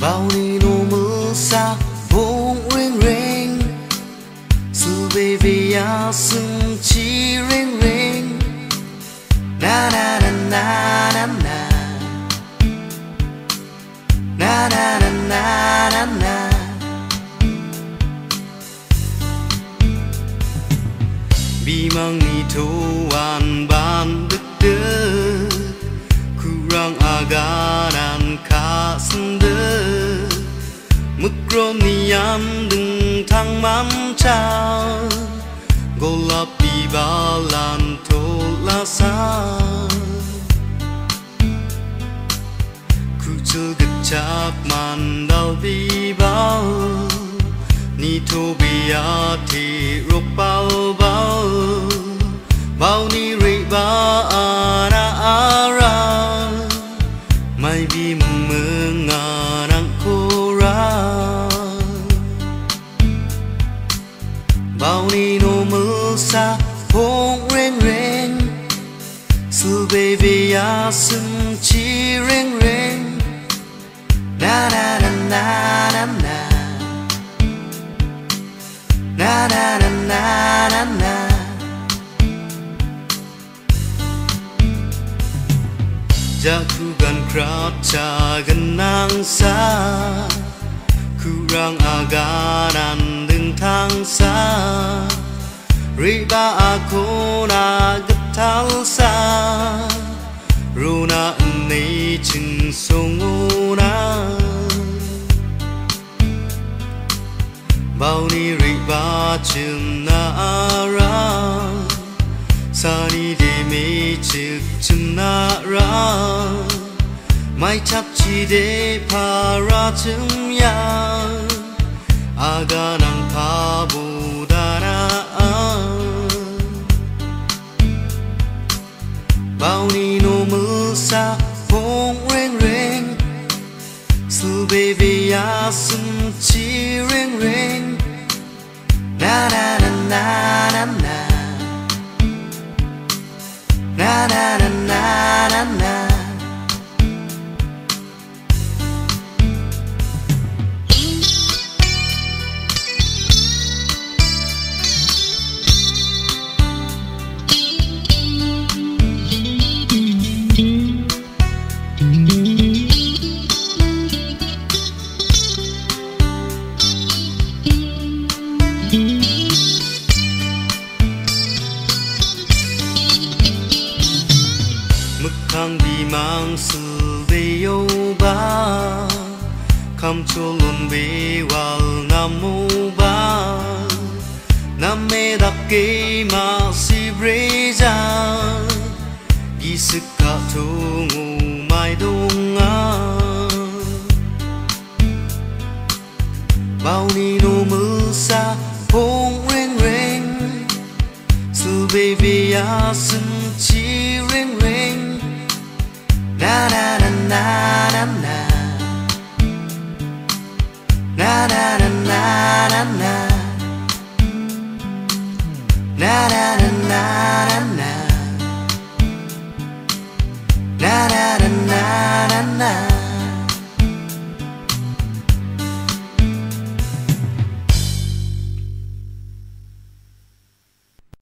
bao ni no mưa xa bông reng reng sự về về ya sừng chi reng reng na na na na na na na na na na na na bimang itu an ban dek dek kurang agaran kasende mukrom niam deng tang mam cha golap bibalan tolasa kucel gecak mandal bibal ni to biati ropal bal bau ni re ba ana ara mai bi mengarang kora bau ni no melsa phong reng reng sự về về ya sừng chi reng reng na na na na na na na na na na na na Jakugan kraca genang sa kurang agaran deng tang sa riba aku na getal sa runa nei ching songona bao ni riba chim na ra sani de me chik chim na ra mai chap chi de para chim ya aga nang pa bu da na bao ni no mưa xa phong reng reng sự về về ya sum chi reng reng na na na na na na na na na na na na Kang di mang su ve yo ba kam cholon ve wal namu ba namme dap ke ma si breza gisika tungu mai donga bao ni no mưa xa phong reng reng su ve ve ya sum chi reng reng na na